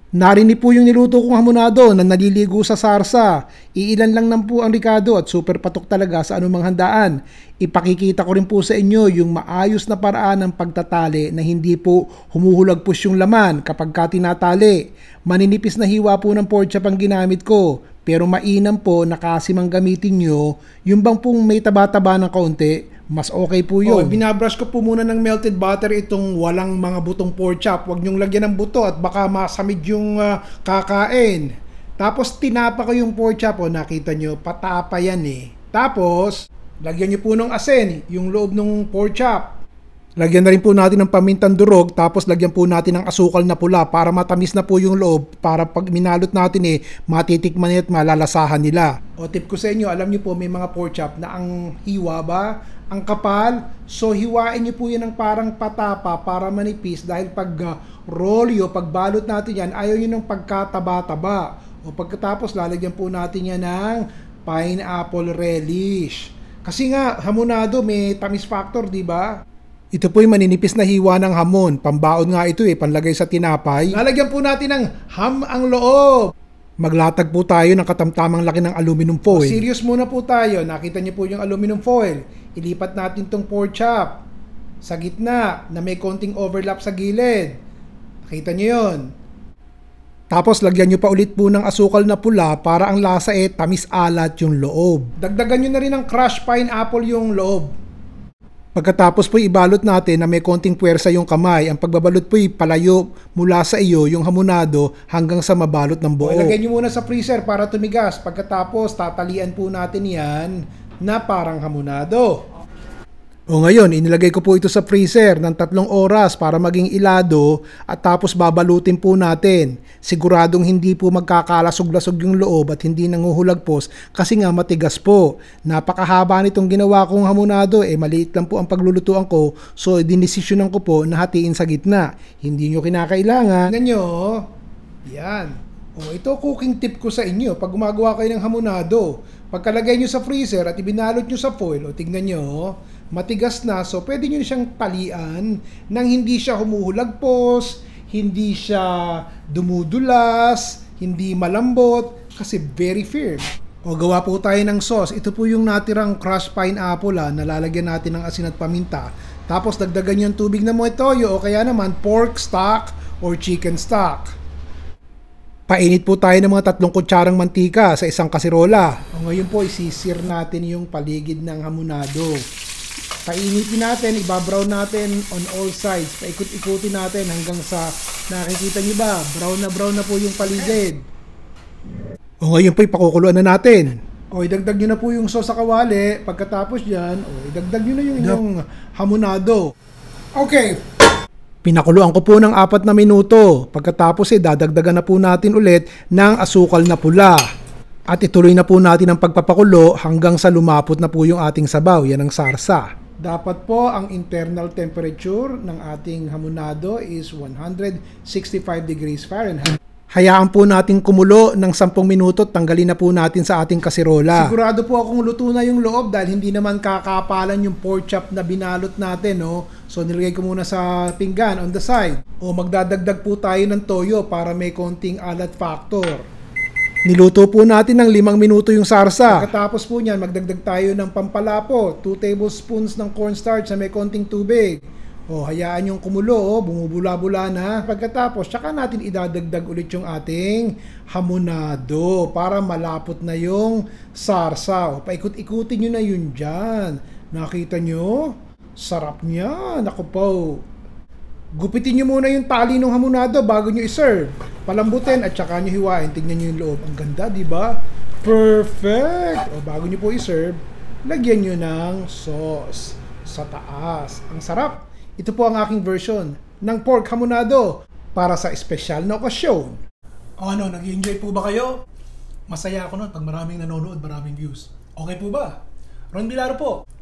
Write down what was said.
Narinig po yung niluto kong hamonado na naliligo sa sarsa. Iilan lang po ang ricado at super patok talaga sa anumang handaan. Ipakikita ko rin po sa inyo yung maayos na paraan ng pagtatali na hindi po humuhulagpos yung laman kapag ka tinatali. Maninipis na hiwa po ng pork chop ang ginamit ko. Pero mainam po na kasi mang gamitin nyo, yung bang pong may taba-taba ng kaunti, mas okay po yun. Binabrush ko po muna ng melted butter itong walang mga butong pork chop. Huwag nyong lagyan ng buto at baka masamid yung kakain. Tapos tinapa ko yung pork chop. Nakita nyo, patapa yan eh. Tapos, lagyan nyo po ng asin, yung loob ng pork chop. Lagyan na rin po natin ng pamintang durog, tapos lagyan po natin ng asukal na pula para matamis na po yung loob, para pag minalot natin matitikman at malalasahan nila. O tip ko sa inyo, alam nyo po may mga pork chop na ang hiwa ba, ang kapal, so hiwain nyo po yan ng parang patapa para manipis dahil pag rolyo, pag balot natin yan, ayaw nyo ng pagkataba-taba. O pagkatapos lalagyan po natin yan ng pineapple relish. Kasi nga, hamonado may tamis factor, di ba? Ito po yung maninipis na hiwa ng hamon. Pambaon nga ito panlagay sa tinapay. Lalagyan po natin ng ham ang loob. Maglatag po tayo ng katamtamang laki ng aluminum foil. Serious muna po tayo. Nakita niyo po yung aluminum foil. Ilipat natin tong pork chop sa gitna na may konting overlap sa gilid. Nakita niyo yun. Tapos lagyan nyo pa ulit po ng asukal na pula para ang lasa tamis alat yung loob. Dagdagan nyo na rin ng crushed pineapple yung loob. Pagkatapos po ibalot natin na may konting puwersa yung kamay. Ang pagbabalot po palayo mula sa iyo yung hamonado hanggang sa mabalot ng buo. Ilagay nyo muna sa freezer para tumigas. Pagkatapos tatalian po natin yan na parang hamonado. O ngayon, inilagay ko po ito sa freezer ng 3 oras para maging ilado at tapos babalutin po natin. Siguradong hindi po magkakalasog-lasog yung loob at hindi nanguhulagpos kasi nga matigas po. Napakahaba nitong ginawa kong hamonado, maliit lang po ang paglulutuan ko, so dinesisyonan ko po na hatiin sa gitna. Hindi nyo kinakailangan. Tingnan nyo, yan. O ito cooking tip ko sa inyo pag gumagawa kayo ng hamonado. Pagkalagay nyo sa freezer at ibinalot nyo sa foil, tingnan nyo, matigas na, so pwede nyo siyang talian nang hindi siya humuhulagpos, hindi siya dumudulas, hindi malambot, kasi very firm. O gawa po tayo ng sauce. Ito po yung natirang crushed pineapple nalalagyan natin ng asin at paminta. Tapos dagdagan yung tubig na mga toyo o kaya naman pork stock or chicken stock. Painit po tayo ng mga 3 kutsarang mantika sa isang kasirola. O ngayon po isisir natin yung paligid ng hamonado. Painitin natin, ibabrown natin on all sides. Paikot-ikutin natin hanggang sa nakikita nyo ba, brown na po yung paligid. O ngayon po ipakukuluan na natin. O idagdag nyo na po yung sauce sa kawali. Pagkatapos yan, idagdag nyo na yung inyong hamonado. Okay. Pinakuluan ko po ng 4 na minuto. Pagkatapos dadagdagan na po natin ulit ng asukal na pula. At ituloy na po natin ang pagpapakulo hanggang sa lumapot na po yung ating sabaw. Yan ang sarsa. Dapat po ang internal temperature ng ating hamonado is 165 degrees Fahrenheit. Hayaan po natin kumulo ng 10 minuto at tanggalin na po natin sa ating kasirola. Sigurado po akong luto na yung loob dahil hindi naman kakapalan yung pork chop na binalot natin. So nilagay ko muna sa pinggan on the side. O magdadagdag po tayo ng toyo para may konting alat factor. Niluto po natin ng 5 minuto yung sarsa. Pagkatapos po niyan, magdagdag tayo ng pampalapo. 2 tablespoons ng cornstarch na may konting tubig. O, hayaan yung kumulo, bumubula-bula na. Pagkatapos, tsaka natin idadagdag ulit yung ating hamonado para malapot na yung sarsa. O, paikot-ikutin nyo na yun dyan. Nakita nyo? Sarap niya. Naku po. Gupitin nyo muna yung tali ng hamonado bago nyo i-serve. Palambutin at saka nyo hiwain. Tingnan nyo yung loob. Ang ganda, di ba? Perfect! O bago nyo po i-serve, lagyan nyo ng sauce sa taas. Ang sarap! Ito po ang aking version ng pork hamonado para sa espesyal na okasyon. Ano, nag-enjoy po ba kayo? Masaya ako nun pag maraming nanonood, maraming views. Okay po ba? Ron Bilaro po.